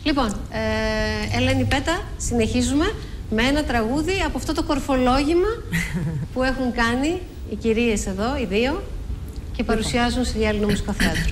Λοιπόν, Ελένη Πέτα, συνεχίζουμε με ένα τραγούδι από αυτό το κορφολόγημα που έχουν κάνει οι κυρίες εδώ, οι δύο, και παρουσιάζουν σε Διάλεινο Μουσικό Θέατρο.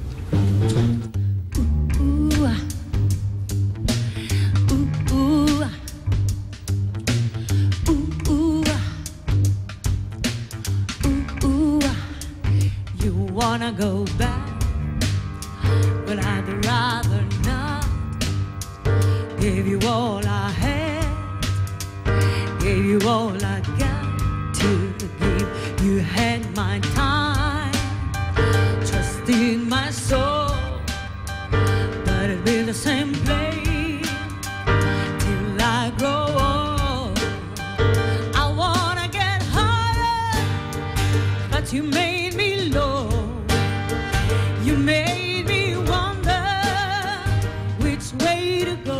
Wanna go back, but I'd rather not. Gave you all I had, gave you all I got to give. You had my time, trusting my soul, but it'll be the same place till I grow old. I wanna get higher, but you made me low. You made me wonder which way to go.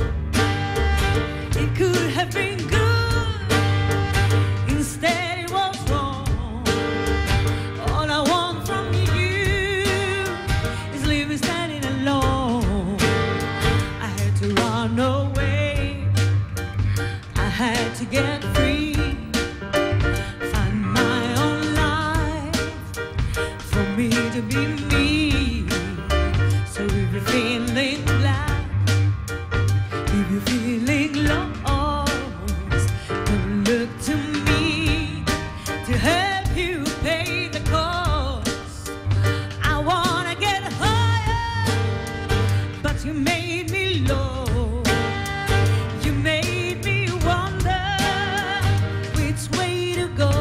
It could have been good, instead it was wrong. All I want from you is leave me standing alone. I had to run away, I had to get free, find my own life, for me to be me. So if you're feeling black, if you're feeling lost, don't look to me to help you pay the cost. I wanna get higher, but you made me low. You made me wonder which way to go.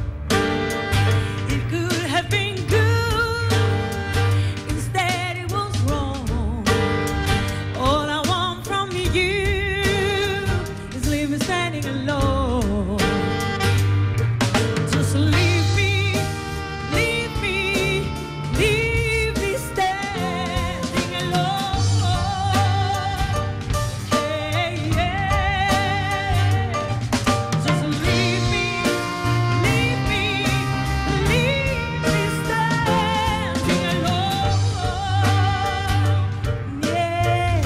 It could have been good, instead it was wrong. All I want from you is leave me standing alone. Just leave me, leave me, leave me standing alone. Hey, yeah. Just leave me, leave me, leave me standing alone. Yeah.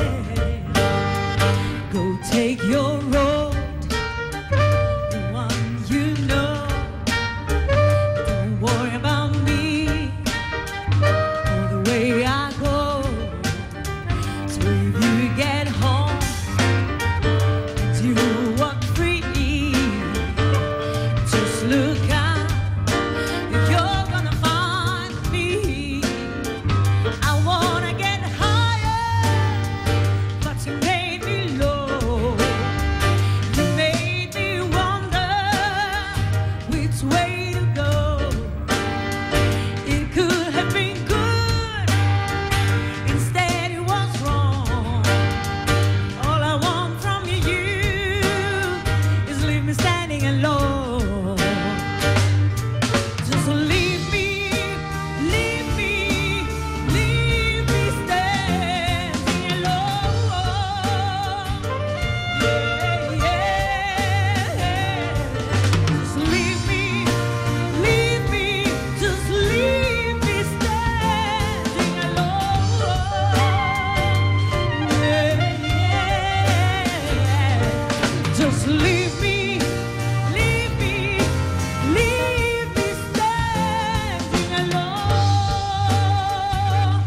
Go take your road, the one you know. Don't worry about me or the way I go. So if you get home and you walk free, just look out, you're gonna find me. I wanna get higher, but you made me low. You made me wonder which way to go. It could have been good, instead it was wrong. All I want from you is leave me standing alone. Just leave me, leave me, leave me standing alone. Yeah, yeah. Just leave me, just leave me standing alone. Yeah, yeah. Just leave me, leave me, leave me standing alone.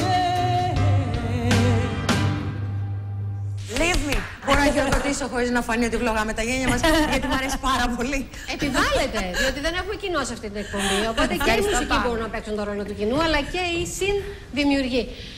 Yeah. Leave me. Μπορώ να χειροκροτήσω χωρίς να φανεί ότι βλογάμε τα γένια μας, γιατί μου αρέσει πάρα πολύ. Επιβάλλεται, διότι δεν έχουμε κοινό σε αυτή την εκπομπή. Οπότε και οι μουσικοί μπορούν να παίξουν το ρόλο του κοινού, αλλά και οι συνδημιουργοί.